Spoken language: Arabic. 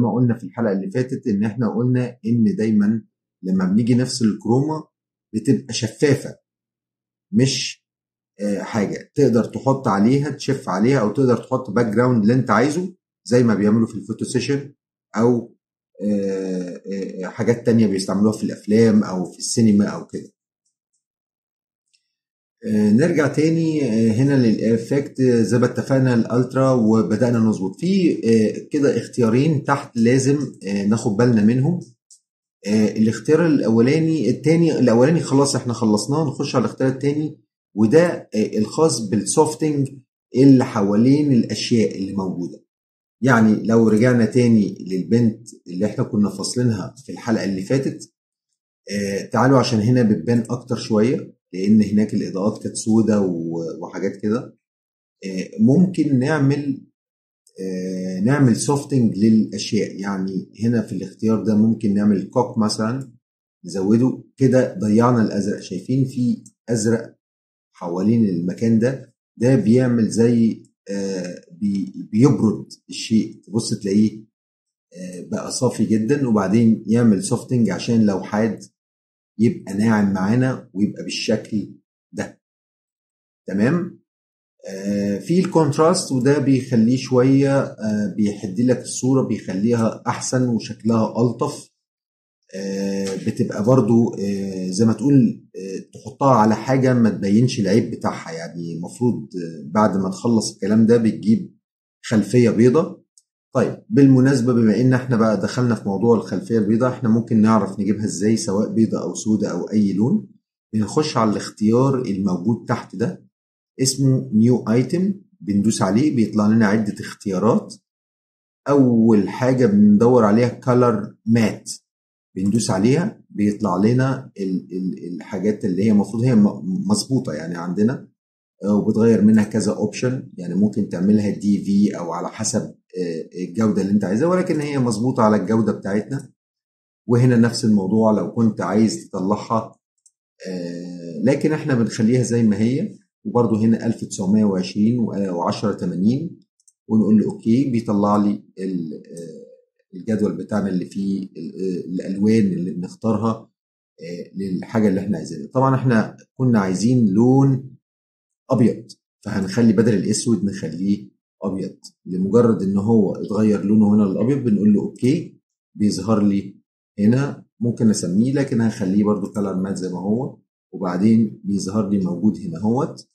ما قلنا في الحلقة اللي فاتت ان احنا قلنا ان دايما لما بنيجي نفصل الكروما بتبقى شفافة، مش حاجة تقدر تحط عليها تشف عليها، او تقدر تحط باك جراوند اللي انت عايزه زي ما بيعملوا في الفوتو سيشن، او حاجات تانية بيستعملوها في الافلام او في السينما او كده. نرجع تاني هنا للإفكت زي ما اتفقنا الألترا، وبدأنا نظبط في كده اختيارين تحت لازم ناخد بالنا منهم. الاختيار الأولاني الأولاني خلاص احنا خلصناه، نخش على الاختيار التاني، وده الخاص بالسوفتنج اللي حوالين الأشياء اللي موجودة. يعني لو رجعنا تاني للبنت اللي احنا كنا فاصلينها في الحلقة اللي فاتت، تعالوا عشان هنا بتبان أكتر شوية لان هناك الاضاءات كانت سودة وحاجات كده. ممكن نعمل سوفتنج للاشياء. يعني هنا في الاختيار ده ممكن نعمل كوك مثلا، نزوده كده، ضيعنا الازرق. شايفين في ازرق حوالين المكان ده بيعمل زي بيبرد الشيء، تبص تلاقيه بقى صافي جدا، وبعدين يعمل سوفتنج عشان لو حاد يبقى ناعم معانا ويبقى بالشكل ده. تمام. في الكونتراست، وده بيخليه شوية بيحدي لك الصورة، بيخليها أحسن وشكلها ألطف. بتبقى برضو زي ما تقول تحطها على حاجة ما تبينش العيب بتاعها. يعني المفروض بعد ما تخلص الكلام ده بتجيب خلفية بيضة. طيب بالمناسبة بما ان احنا بقى دخلنا في موضوع الخلفية البيضاء، احنا ممكن نعرف نجيبها ازاي سواء بيضة او سودة او اي لون. بنخش على الاختيار الموجود تحت ده اسمه نيو ايتم، بندوس عليه بيطلع لنا عدة اختيارات. اول حاجة بندور عليها كالر مات، بندوس عليها بيطلع لنا الحاجات اللي هي المفروض هي مظبوطة يعني عندنا، وبتغير منها كذا اوبشن. يعني ممكن تعملها دي في او على حسب الجودة اللي انت عايزها، ولكن هي مظبوطة على الجودة بتاعتنا. وهنا نفس الموضوع لو كنت عايز تطلعها، لكن احنا بنخليها زي ما هي. وبرضو هنا 1920 و1080 ونقول له اوكي، بيطلع لي الجدول بتاعنا اللي فيه الالوان اللي بنختارها للحاجة اللي احنا عايزينها. طبعا احنا كنا عايزين لون ابيض، فهنخلي بدل الاسود نخليه ابيض. لمجرد ان هو اتغير لونه هنا للابيض بنقول له اوكي، بيظهر لي هنا. ممكن اسميه لكن هخليه برضو كلر مات زي ما هو، وبعدين بيظهر لي موجود هنا اهوت.